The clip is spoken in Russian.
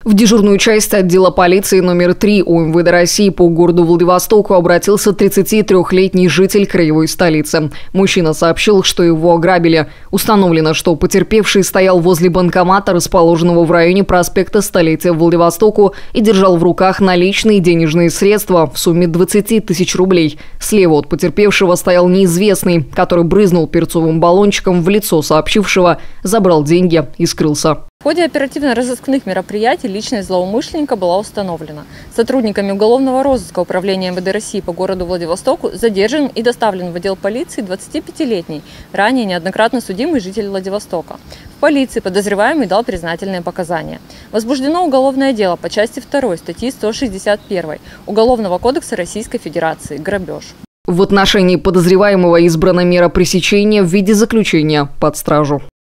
В дежурную часть отдела полиции номер 3 УМВД России по городу Владивостоку обратился 33-летний житель краевой столицы. Мужчина сообщил, что его ограбили. Установлено, что потерпевший стоял возле банкомата, расположенного в районе проспекта Столетия в Владивостоку, и держал в руках наличные денежные средства в сумме 20 тысяч рублей. Слева от потерпевшего стоял неизвестный, который брызнул перцовым баллончиком в лицо сообщившего, забрал деньги и скрылся. В ходе оперативно-розыскных мероприятий личность злоумышленника была установлена. Сотрудниками уголовного розыска Управления МВД России по городу Владивостоку задержан и доставлен в отдел полиции 25-летний, ранее неоднократно судимый житель Владивостока. В полиции подозреваемый дал признательные показания. Возбуждено уголовное дело по части 2 статьи 161 Уголовного кодекса Российской Федерации «Грабеж». В отношении подозреваемого избрана мера пресечения в виде заключения под стражу.